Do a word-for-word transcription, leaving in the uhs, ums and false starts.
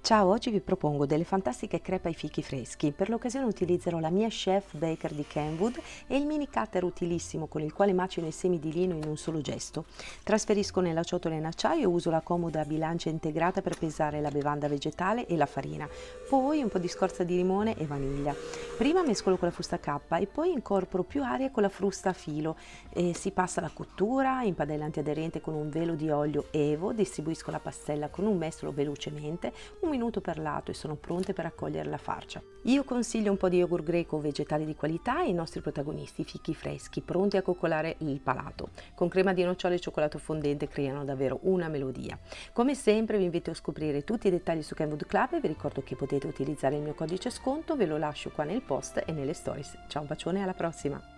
Ciao, oggi vi propongo delle fantastiche crepe ai fichi freschi. Per l'occasione utilizzerò la mia Chef Baker di Kenwood e il mini cutter utilissimo con il quale macino i semi di lino in un solo gesto. Trasferisco nella ciotola in acciaio e uso la comoda bilancia integrata per pesare la bevanda vegetale e la farina. Poi un po' di scorza di limone e vaniglia. Prima mescolo con la frusta K e poi incorporo più aria con la frusta a filo. E si passa alla cottura in padella antiaderente con un velo di olio Evo, distribuisco la pastella con un mestolo velocemente, un minuto per lato e sono pronte per accogliere la farcia. Io consiglio un po' di yogurt greco o vegetali di qualità ai nostri protagonisti, i fichi freschi, pronti a coccolare il palato. Con crema di nocciole e cioccolato fondente creano davvero una melodia. Come sempre vi invito a scoprire tutti i dettagli su Kenwood Club e vi ricordo che potete utilizzare il mio codice sconto, ve lo lascio qua nel post e nelle stories. Ciao, un bacione e alla prossima!